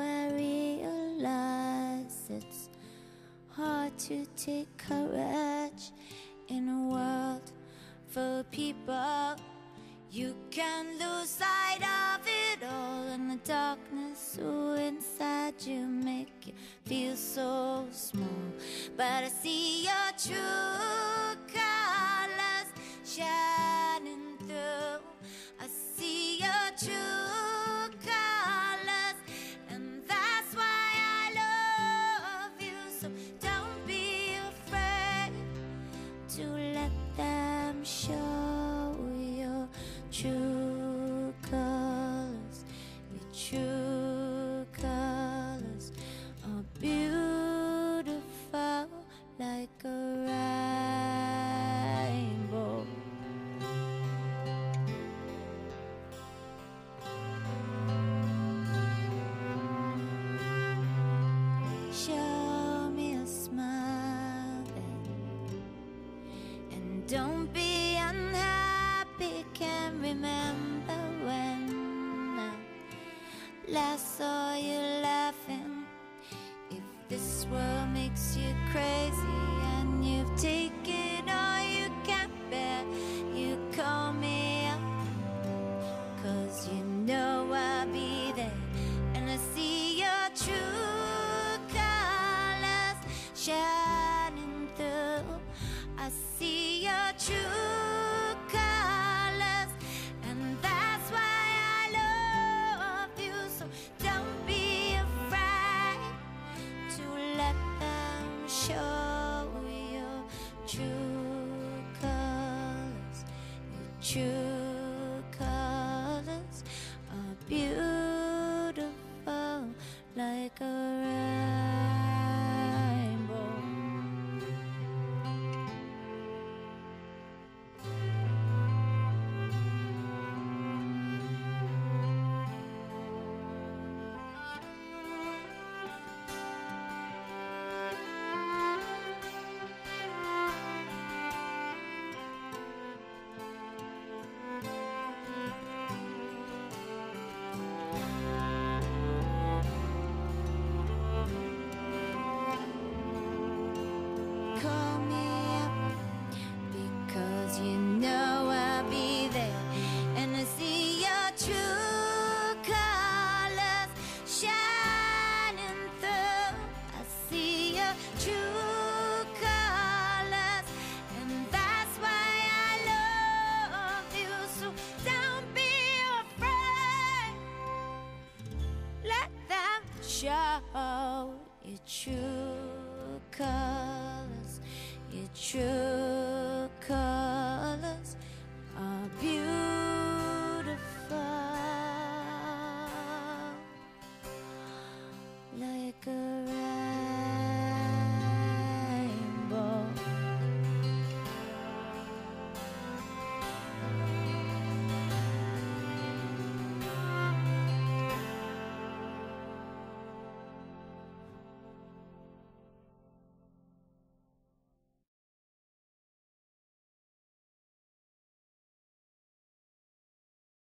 I realize it's hard to take courage in a world full of people. You can lose sight of it all, and the darkness inside you make you feel so small. But I see your true colors shining through. I see your true colors, and that's why I love you. So don't be afraid to let them show your true colors. Your true colors are beautiful like a rainbow. Show me a smile, baby, and don't be unhappy. Can't remember when I last saw you laughing. If this world makes you crazy and you've taken all you can bear, you call me up, 'cause you know I'll be there. And I see your true colors shining through. I see your true colors, and that's why I love you. So don't be afraid to let them show your true colors. Your true colors are beautiful like a rainbow. Call me up, because you know I'll be there. And I see your true colors shining through. I see your true colors, and that's why I love you. So don't be afraid, let them show your true colors. Your true colors are beautiful like a